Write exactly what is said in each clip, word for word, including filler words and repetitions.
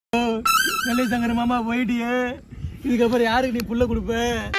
நெல்லை சங்கர மாமா போயிட்டியே, இதுக்கப்புறம் யாருக்கு நீ புள்ள கொடுப்ப?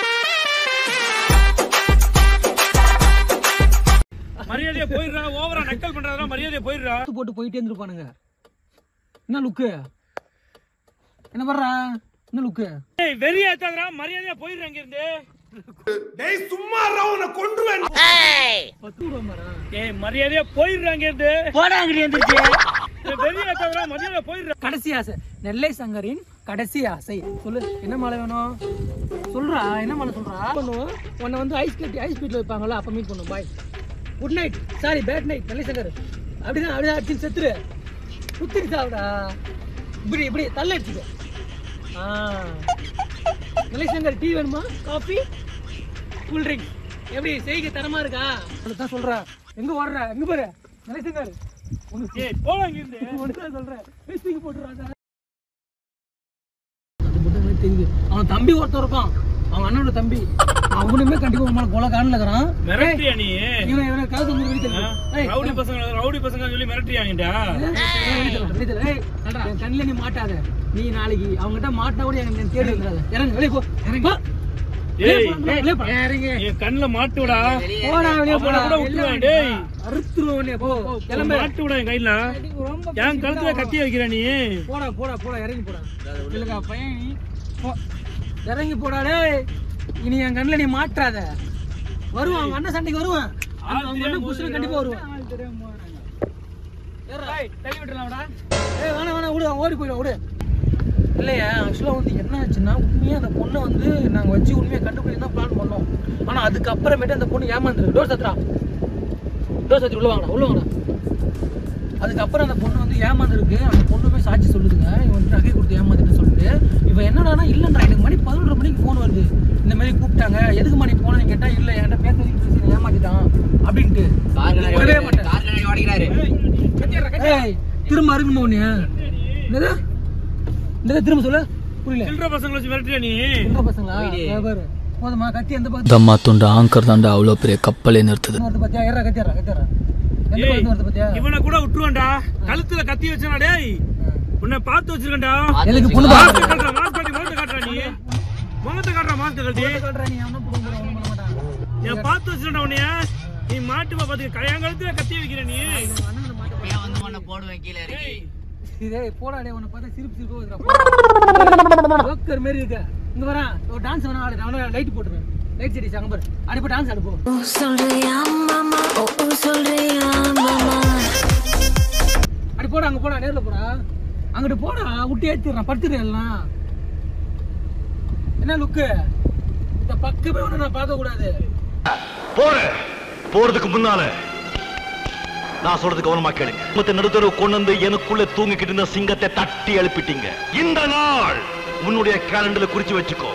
மரியாதையா போயிடுறா, ஓவரா நக்கல் பண்றதா மரியாதையா போயிடுறா. போட்டு போயிட்டே இருந்துருப்பானுங்க. என்ன லுக்கு? என்ன பண்றா? என்ன லுக்கு? ஏய் வெறியா ஏத்தாதடா, மரியாதையா போயிடுறா இங்க இருந்து. டேய் சும்மா ரா, உன்னை கொன்றுவேன். ஏய் பத்து ரூபாய் மரா. ஏய் மரியாதையா போயிடுறா இங்க இருந்து. போடா அங்க எந்திரச்சு. ஏய் வெறியா ஏத்தாதடா, மரியாதையா போயிடுறா. கடைசி ஆசை, நெல்லை சங்கரின் கடைசி ஆசை. சொல்லு, என்ன மாலை வேணும்? சொல்றா, என்ன மாலை சொல்றா? பண்ணுவோம். உன்னை வந்து ஐஸ் கட்டி ஐஸ் பீட்ல வைப்பாங்கல்ல, அப்ப மீட் பண்ணுவோம். Bye, good night. Sorry, bad night. Nellai Shankar அப்படிதான் அப்படிதான் அடிச்சு செத்துரு. குத்திரி சாவுடா. இப்படி இப்படி தள்ள அடிச்சுக்கோ. ஆ, நெல்லை சங்கர் டீ வேணுமா? காஃபி, கூல் ட்ரிங்க் எப்படி செய்க தரமா இருக்கா? தான் சொல்றேன். எங்க ஓடுற? எங்க பாரு நெல்லை சங்கர். ஏய் போடா இங்க இருந்து. ஒண்ணுதான் சொல்றேன். பேசிக்கு போட்டுறாங்க. அது மட்டும் தெரியுது. அவன் தம்பி ஒருத்தர் இருக்கான், அவன் அண்ணனோட தம்பி. அவனுமே கண்டிப்பா உங்களை கொலை காணல இருக்கிறான். மிரட்டியா நீ? இவன் இவனை காசு வந்து வெளியே தள்ளு. ரவுடி பசங்க ரவுடி பசங்க சொல்லி மிரட்டியாங்கடா. என் கண்ணில நீ மாட்டாத. நீ நாளைக்கு அவங்ககிட்ட மாட்டினா கூட எனக்கு தேடி வந்துடாத. இறங்கு, வெளியே போ. இறங்கு. என் கண்ணுல மாட்டு விடா. போடா வெளியே போடா. விட்டுருவேன். டேய் அறுத்துருவோம். போ கிளம்ப. மாட்டு விட என் கையில. என் கழுத்துல கத்தி வைக்கிற நீ. போடா போடா போடா, இறங்கி போடா. இல்லக்கா பையன், போ இறங்கி போடா. டேய் இனி என் கண்ணுல நீ மாட்டாத. வருவான் அவங்க அண்ணன் சண்டைக்கு வருவான். அவங்க அண்ணன் புதுசுல கண்டிப்பா வருவான். தள்ளி விட்டுலாம்டா. ஏய் வேணா வேணா விடு, ஓடி போயிடும் விடு. இல்லையா, ஆக்சுவலாக வந்து என்ன ஆச்சுன்னா, உண்மையாக அந்த பொண்ணை வந்து நாங்கள் வச்சு உண்மையாக கண்டுபிடிச்சு தான் பிளான் பண்ணோம். ஆனால் அதுக்கப்புறமேட்டு அந்த பொண்ணு ஏமாந்துருக்கு. டோர் சத்துறா, டோர் சத்து உள்ள வாங்கடா, உள்ள வாங்கடா. அதுக்கப்புறம் அந்த பொண்ணு வந்து ஏமாந்துருக்கு. அந்த பொண்ணுமே சாட்சி சொல்லுதுங்க, இவன் வந்து நகை கொடுத்து ஏமாந்துட்டு சொல்லிட்டு. இவன் என்னடானா, இல்லைன்றா எனக்கு மணி பதினொன்றரை மணிக்கு ஃபோன் வருது, இந்த மாதிரி கூப்பிட்டாங்க, எதுக்கு மணி போனேன்னு கேட்டால் இல்லை என்கிட்ட பேசுறதுக்கு பேசி ஏமாத்திட்டான் அப்படின்ட்டு. திரும்ப அருகுமா ஒண்ணு என்னது என்னது திரும்ப சொல்ல புரியல. சில்ற பசங்களை வச்சு மிரட்டியா நீ? சில்ற பசங்களா? பாரு போதுமா, கத்தி எந்த பக்கம் தம்மா துண்ட ஆங்கர் தாண்டா அவ்வளோ பெரிய கப்பலே நிறுத்துது. வருது பாத்தியா? ஏறா கத்திடுறா கத்திடுறா. எந்த பக்கம் வருது பாத்தியா? இவனை கூட விட்டுருவான்டா. கழுத்துல கத்தி வச்சானா? டேய் உன்னை பார்த்து வச்சிருக்கேன்டா. எனக்கு பொண்ணு மாஸ்க் காட்றா, மாஸ்க் காட்டி முகத்தை காட்றா. நீ முகத்தை காட்றா, மாஸ்க் காட்டி காட்றா. நீ அவன புடுங்கற ஒண்ணு பண்ண மாட்டான். நான் பார்த்து வச்சிருக்கேன்டா உன்னைய. நீ மாட்டுமா பாத்து கல்யாண கழுத்துல கத்தி வைக்கிற நீ. அண்ணன் மாட்ட பையன் வந்து உன்னை போடுவேன் கீழே இறங்கி. டேய் போடா டேய், உன்னை பார்த்தா சிரிப்பு சிரிப்பு வருதுடா. ஜோக்கர் மாதிரி இருக்க. இங்க வரா ஒரு டான்ஸ் வேணா ஆடு. நான் லைட் போட்டுறேன். லைட் செடி அங்க பாரு. அடி போ டான்ஸ் ஆடு போ. சொல்றியா மாமா, ஓ சொல்றியா மாமா. அடி போடா, அங்க போடா, நேர்ல போடா. அங்கிட்டு போடா, விட்டு ஏத்திடுறான். படுத்துறேன் எல்லாம். என்ன லுக்கு? இந்த பக்கமே ஒண்ணு நான் பார்க்க கூடாது. போற போறதுக்கு முன்னால நான் சொல்றது கவனமா கேளுங்க. மத்த நடுத்தரவு கொண்டு வந்து எனக்குள்ள தூங்கிக்கிட்டு இருந்த சிங்கத்தை தட்டி எழுப்பிட்டீங்க. இந்த நாள் உன்னுடைய கேலண்டர்ல குறிச்சு வச்சுக்கோ.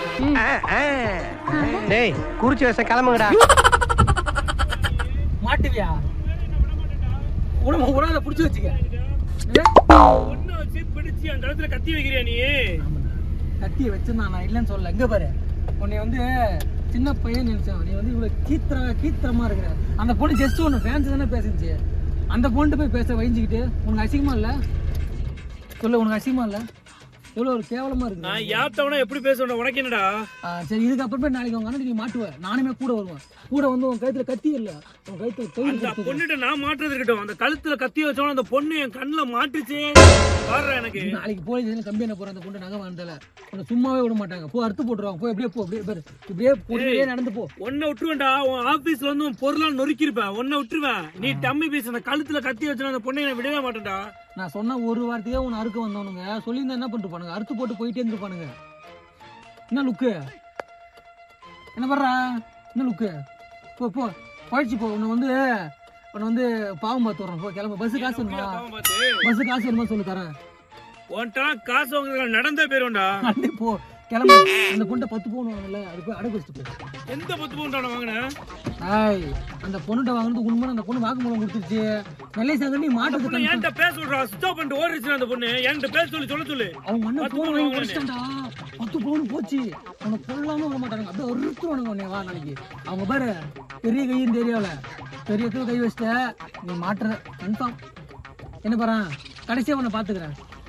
டேய் குறிச்சு வச்ச கிளம்புங்கடா. மாட்டுவியா? உனக்கு உனக்கு புடிச்சு வச்சுக்க. ஒண்ணு வச்சு பிடிச்சி அந்த கழுத்துல கத்தி வைக்கிறியா நீ? கத்தியை வச்சிருந்தான், நான் இல்லைன்னு சொல்லல. எங்க பாரு, உன்னை வந்து சின்ன பையன் நினைச்சான். நீ வந்து இவ்வளவு கீத்திர கீத்திரமா இருக்கிற. அந்த பொண்ணு ஜஸ்ட் ஒன்று ஃபேன்ஸ் தானே பேசிச்சு. அந்த பொண்ணு போய் பேச வழிஞ்சுக்கிட்டு உனக்கு அசிங்கமா இல்ல? சொல்ல, உனக்கு அசிங்கமா இல்ல? எவ்வளவு ஒரு கேவலமா இருக்கு. நான் யாத்தவனா எப்படி பேசுவேன் உனக்கு என்னடா? சரி, இதுக்கப்புறமே நாளைக்கு உங்க அண்ணன் நீ மாட்டுவேன், நானுமே கூட வருவேன். கூட வந்து உன் கழுத்துல கத்தி இல்ல, உன் கழுத்துல கை. அந்த பொண்ணுட்ட நான் மாட்டுறது இருக்கட்டும், அந்த கழுத்துல கத்தி வச்சோம் அந்த பொண்ணு என் கண்ணுல மாட்டுச்சு. பாரு எனக்கு நாளைக்கு போலீஸ் கம்பி என்ன போற. அந்த பொண்ணு நகை வந்தல உன்னை சும்மாவே விட மாட்டாங்க. போ அறுத்து போட்டுருவாங்க. போய் அப்படியே போ, அப்படியே பாரு, இப்படியே பொடியே நடந்து போ. ஒன்ன விட்டுருவேன்டா. உன் ஆபீஸ்ல வந்து உன் பொருளா நொறுக்கிருப்பேன். ஒன்ன விட்டுருவேன். நீ டம்மி பீஸ் அந்த கழுத்துல கத்தி வச்சா அந்த பொண்ணை நான் விடவே மாட்டேன்டா. நான் சொன்ன ஒரு வார்த்தையே உன்னை அறுக்க வந்தவனுங்க சொல்லியிருந்தா என்ன பண்ணிட்டு பானுங்க? அறுத்து போட்டு போயிட்டே இருந்துருப்பானுங்க. என்ன லுக்கு? என்ன பண்றா? என்ன லுக்கு? போ போ பழிச்சு போ. உன்னை வந்து உன்னை வந்து பாவம் பார்த்து வர்றோம். போ கிளம்பு. பஸ் காசு வேணுமா? பஸ் காசு வேணுமா சொல்லு, தரேன். உன்ட்டா காசு வாங்குறதுல நடந்தே போயிருவேன்டா. அண்டே போ கிளம்பு. அந்த பொண்ணை பத்து பவுன் வாங்கல, அது போய் அடகு வச்சுட்டு போ. எந்த பத்து பவுன் வாங்கினேன்? ஆய், அந்த பொண்ணுட்ட வாங்கினது உண்மை. அந்த பொண்ணு வாக்குமூலம் கொடுத்துருச்சு. நெல்லை சங்கர் நீ மாட்டுக்கு என்கிட்ட பேச சொல்றா. ஸ்டாப் பண்ணிட்டு ஓடிச்சு அந்த பொண்ணு. என்கிட்ட பேச சொல்லி சொல்ல சொல்லு. அவங்க அண்ணன் போன் வாங்கி குடிச்சிட்டான்டா. பத்து பவுன் போச்சு. அவனை கொல்லாம விட மாட்டாங்க. அப்படியே ஒருத்தருவானுங்க உன்னை. வா நாளைக்கு. அவங்க பாரு பெரிய கையும் தெரியல. பெரிய கை வச்சிட்ட நீ மாட்டுற கன்ஃபார்ம். என்ன பாரு, கடைசியா உன்னை பாத்துக்கிறேன்.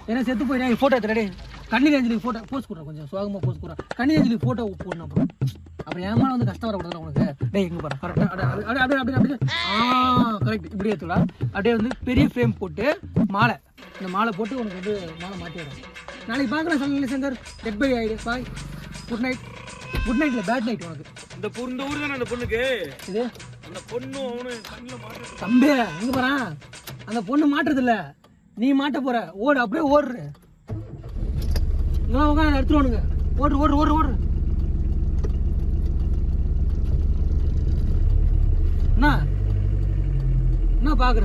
ஏன்னா செத்து போய் நான் ஃபோட்டோ எடுத்துறே கண்ணீர் அஞ்சலிக்கு ஃபோட்டோ போஸ்ட் கொடுறேன் கொஞ்சம் சோகமாக போஸ்ட் கொடுறேன் கண்ணீர் அஞ்சலிக்கு ஃபோட்டோ போடணும் அப்புறம் அப்புறம் ஏன் மேலே வந்து கஷ்டம் வரக்கூடாது உனக்கு டேய் இங்கே பாரு கரெக்டாக அப்படியே அப்படியே அப்படியே அப்படியே ஆ கரெக்ட் இப்படி எடுத்துடா அப்படியே வந்து பெரிய ஃப்ரேம் போட்டு மாலை இந்த மாலை போட்டு உனக்கு வந்து மாலை மாற்றி விடும் நாளைக்கு பார்க்கலாம் சார் சங்கர் டெட் பை ஆயிடு bye good night good night இல்லை பேட் நைட் உனக்கு இந்த பொண்ணு இந்த ஊர் தானே அந்த பொண்ணுக்கு இது அந்த பொண்ணு அவனு கண்ணில் மாட்டு தம்பி இங்கே பாரு அந்த பொண்ணு மாட்டுறது இல்லை நீ மாட்ட போற ஓடு அப்படியே ஓடுற இங்கே உட்காந்து எடுத்துருவானுங்க ஓடு ஓடு ஓடு ஓடு என்ன என்ன பாக்குற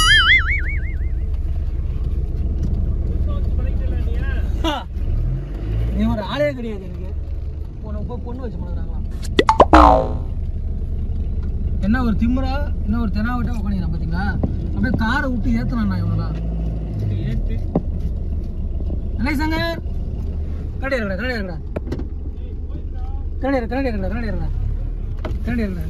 நீ ஒரு ஆளே கிடையாது எனக்கு உன இப்போ பொண்ணு வச்சு பண்ணுறாங்களா என்ன ஒரு திமுறா என்ன ஒரு தெனாவட்டா உட்காந்துக்கிறேன் பார்த்தீங்களா அப்படியே காரை விட்டு ஏற்றுனா இவங்களா ஏத்து அண்ணே சங்கர் கரடி இருக்கடா கரடி இருக்கடா கரடி இருக்கு கரடி இருக்கடா கரடி இருக்கடா கரடி இருக்கடா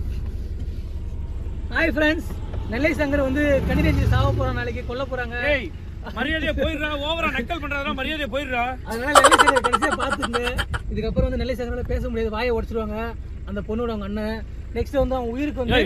ஹாய் ஃப்ரெண்ட்ஸ் நெல்லை சங்கர் வந்து கணிதஞ்சி சாவ போறாங்க நாளைக்கு கொல்ல போறாங்க ஏய் மரியாதையா போயிடுறா ஓவரா நக்கல் பண்றதெல்லாம் மரியாதையா போயிடுறா அதனால நெல்லை சங்கர் கடைசியா பார்த்துங்க இதுக்கப்புறம் வந்து நெல்லை சங்கரால பேச முடியாது வாயை உடைச்சிருவாங்க அந்த பொண்ணோட அவங்க அண்ணன் நெக்ஸ்ட் வந்து அவன் உயிருக்கு வந்து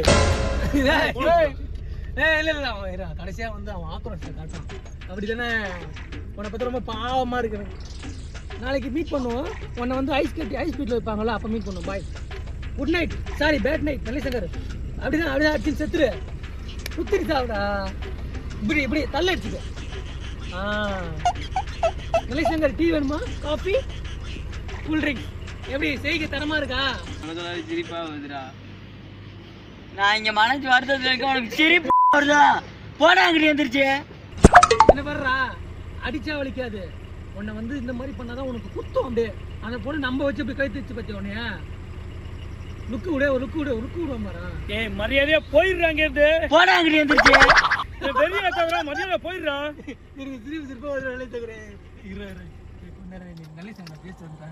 ஏய் இல்ல இல்ல அவன் இரு, கடைசியா வந்து அவன் ஆக்ரோஷத்தை காட்டுறான் அப்படிதானே உன்னை பத்தி ரொம்ப பாவமா இருக்கு எனக்கு. நாளைக்கு மீட் பண்ணுவோம் உன்னை வந்து ஐஸ் கட்டி ஐஸ் பீட்ல வைப்பாங்கல்ல அப்ப மீட் பண்ணுவோம் bye good night sorry bad night Nellai Shankar அப்படிதான் அப்படிதான் அடிச்சு செத்துரு சுத்திரி சாப்பிடா இப்படி இப்படி தள்ள அடிச்சுக்க ஆ நெல்லை சங்கர் டீ வேணுமா காஃபி கூல் ட்ரிங்க் எப்படி செய்க தரமா இருக்கா சிரிப்பா வருதுடா நான் இங்க மனசு வருத்தத்துல இருக்க உனக்கு சிரிப்பு வருதா போடா அங்கிட்டு வந்துருச்சு என்ன பண்றா அடிச்சா வலிக்காது உன்னை வந்து இந்த மாதிரி பண்ணாதான் உனக்கு குத்தம் அப்படியே அந்த பொண்ணு நம்ம வச்சு அப்படி கை தச்சு பத்தி உன்னைய லுக்கு விட ஒரு லுக்கு விட ஒரு லுக்கு விடுவோம் பாரு ஏய் மரியாதையா போயிடுறாங்க இருந்து போடா அங்கிட்டு வந்துருச்சு வெளியே தவிர மரியாதை போயிடுறா எனக்கு திருப்பி திருப்பி ஒரு வேலை தகுறேன் இரு இரு கொஞ்ச நேரம் நீ நல்ல சங்க பேச வந்தேன்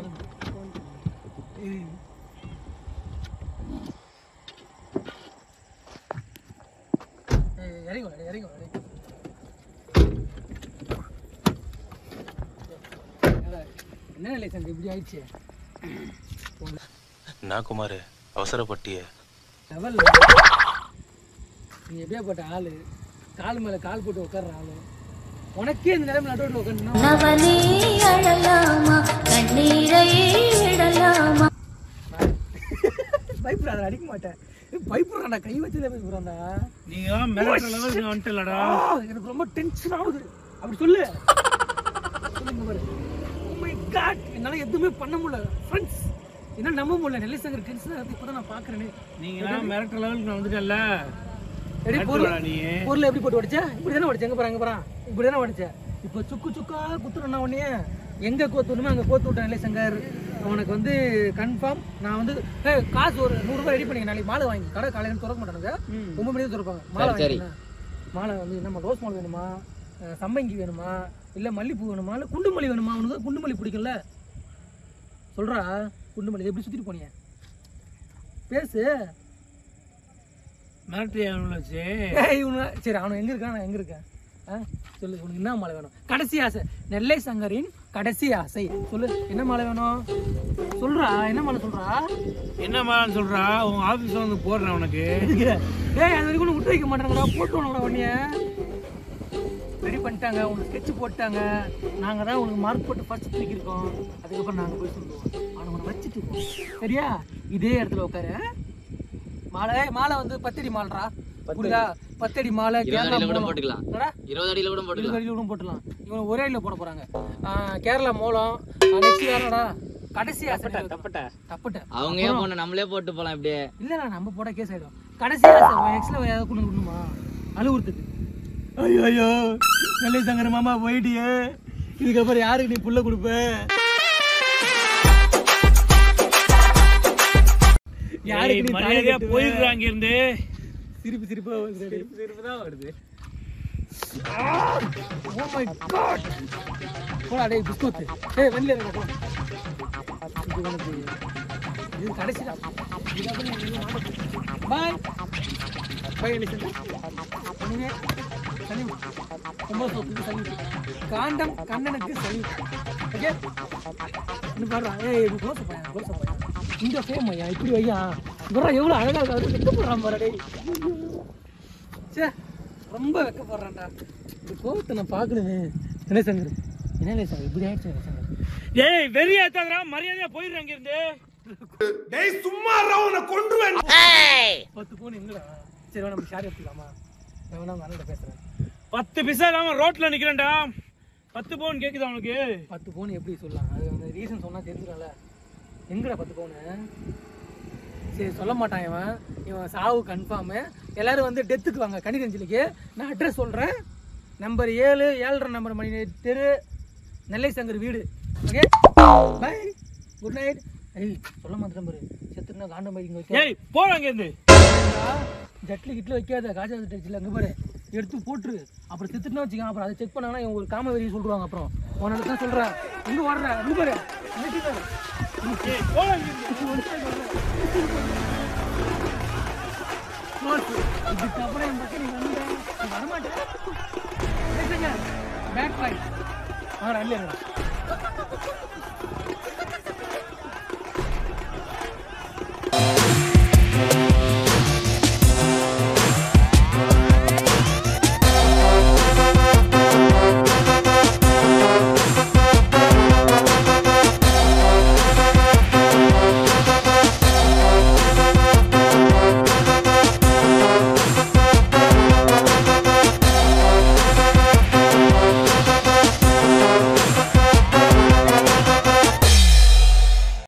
இறங்கி வா இறங்கி வா என்ன நிலை சங்க இப்படி ஆயிடுச்சு நான் குமார் அவசரப்பட்டிய லெவல் நீ எப்படியாப்பட்ட ஆளு கால் மேல கால் போட்டு உட்கார்ற ஆளு உனக்கே இந்த நிலைமை நடுவில் உட்காந்து நவனே அழலாமா கண்ணீரை விடலாமா பயப்படாத அடிக்க மாட்டேன் பயப்படுறான்டா கை வச்சதே பயப்படுறான்டா நீங்க மிரட்டுற லெவலுக்கு வந்துட்டலடா எனக்கு ரொம்ப டென்ஷன் ஆகுது அப்படி சொல்லு சொல்லுங்க பாரு ஓ மை காட் என்னால எதுவுமே பண்ண முடியல ஃப்ரெண்ட்ஸ் என்ன நம்ப முடியல நெல்லை சங்கர் டென்ஷன் ஆகுது இப்பதான் நான் பாக்குறேனே நீங்க மிரட்டுற லெவலுக்கு நான் வந்துட்டல எடி பொருள் நீ பொருள் எப்படி போட்டு உடைச்ச இப்படி தானே உடைச்ச எங்க போறாங்க போறான் இப்படி தானே உடைச்ச இப்போ சுக்கு சுக்கா குத்துறேன்னா உடனே எங்க கோத்துணுமோ அங்க கோத்து விட்டேன் நெல்லை சங்கர் உனக்கு வந்து கன்ஃபார்ம் நான் வந்து காசு ஒரு நூறு ரூபாய் ரெடி பண்ணி நாளைக்கு மாலை வாங்கி கடை காலையில திறக்க மாட்டானுங்க ஒன்பது மணி தான் திறப்பாங்க மாலை வாங்கி மாலை வந்து நம்ம ரோஸ் மாலை வேணுமா சம்பங்கி வேணுமா இல்ல மல்லிப்பூ வேணுமா இல்ல குண்டுமல்லி வேணுமா உனக்கு குண்டுமல்லி பிடிக்கும்ல சொல்றா குண்டுமல்லி எப்படி சுத்திட்டு போனிய பேசு மிரட்டியாச்சு சரி அவன் எங்க இருக்கான் நான் எங்க இருக்கேன் சொல்லு உனக்கு என்ன மாலை வேணும் கடைசி ஆசை நெல்லை சங்கரின் கடைசி ஆசை சொல்லு என்ன மாலை வேணும் சொல்றா என்ன மாலை சொல்றா என்ன மாலைன்னு சொல்றா உன் ஆபீஸ்ல வந்து போடுறேன் உனக்கு ஏய் அது வரைக்கும் விட்டு வைக்க மாட்டாங்கடா போட்டு வேணும்டா உடனே ரெடி பண்ணிட்டாங்க உனக்கு ஸ்கெட்ச் போட்டாங்க நாங்கள் தான் உனக்கு மார்க் போட்டு ஃபர்ஸ்ட் தூக்கியிருக்கோம் அதுக்கப்புறம் நாங்கள் போய் சொல்லுவோம் அவனை உன்னை வச்சுட்டு இருக்கோம் சரியா இதே இடத்துல உட்காரு மாலை மாலை வந்து பத்தடி மாலைடா புரியுதா பத்தடி மாலை கேரளா போட்டுக்கலாம் இருபது அடியில கூட போட்டுக்கலாம் இருபது அடியில கூட போட்டுக்கலாம் இவங்க ஒரே அடியில் போட போறாங்க கேரளா மோளம் நெக்ஸ்ட் யாரோடா கடைசி ஆசை தப்பட்ட தப்பட்ட அவங்க ஏன் போன நம்மளே போட்டு போலாம் இப்படியே இல்ல நம்ம போட கேஸ் ஆயிடும் கடைசி ஆசை எக்ஸ்ல ஏதாவது கொண்டு விடணுமா அழுவுறதுக்கு ஐயோ ஐயோ நெல்லை சங்கர மாமா போயிட்டியே இதுக்கப்புறம் யாருக்கு நீ புள்ள கொடுப்ப யாருக்கு நீ மரியாதையா போயிடுறாங்க இருந்து சிரிப்பு சிரிப்பா வருது சிரிப்பு தான் வருது ஓ மை காட் போடா டேய் பிஸ்கட் ஏய் வெளில இறங்க போ இது வந்து இது கடைசி தான் பை பை நெல்லை சங்கர் நீங்க சனி ரொம்ப சொத்துக்கு சல்யூட். காண்டம் கண்ணனுக்கு சல்யூட். ஓகே இன்னும் பாடுறா. ஏய் இது க்ளோஸ் பையன் க்ளோஸ் பையன் இந்த ஃபேம் ஐயா இப்படி வையா குறா எவ்வளோ அழகாக இருக்காது வெக்கப்படுறான் பாரு. டேய் சே ரொம்ப வெக்கப்படுறான்டா. இந்த கோவத்தை நான் பார்க்கணுமே. என்ன சங்கர் என்ன சார் இப்படி ஆயிடுச்சு சங்கர். ஏய் வெறி ஏத்தாதடா மரியாதையா போயிடுற அங்க இருந்து. டேய் சும்மா ரவுன கொன்றுவேன். பத்து பவுன் எங்கடா? சரி நம்ம ஷேர் எடுத்துக்கலாமா? நான் வேணா அண்ணன் பேசுறேன். பத்து பிசா இல்லாம ரோட்ல நிக்கிறேன்டா. பத்து பவுன் கேக்குதா உனக்கு? பத்து பவுன் எப்படி சொல்லலாம்? அது அந்த ரீசன் சொன்னா தெரிஞ்சிடல. எங்கடா பத்து பவுனு? சரி சொல்ல மாட்டான் இவன். இவன் சாவு கன்ஃபார்மு. எல்லாரும் வந்து டெத்துக்கு வாங்க கணிதஞ்சலிக்கு. நான் அட்ரஸ் சொல்கிறேன். நம்பர் ஏழு ஏழரை நம்பர் மணி தெரு நெல்லை சங்கர் வீடு. Okay bye good night. ஐய் சொல்ல மாட்டேன் பாரு செத்துனா காண்டம் பைக்கிங் வச்சு. ஏய் போற அங்க இருந்து. ஜட்லி கிட்ல வைக்காத காஜா டச்சில் அங்கே பாரு எடுத்து போட்டுரு. அப்புறம் செத்துட்டுனா வச்சுக்கோங்க. அப்புறம் அதை செக் பண்ணாங்கன்னா இவங்க ஒரு காம வெறி சொல்லுவாங்க. அப்புறம் உனக்கு தான் சொல்கிறேன். எங்கே வர்ற அங்கே பாரு இதுக்கப்புறம் என் பக்கம் நீ வந்த நீ வரமாட்டேன். பேக் பாயிண்ட் வாங்க அல்ல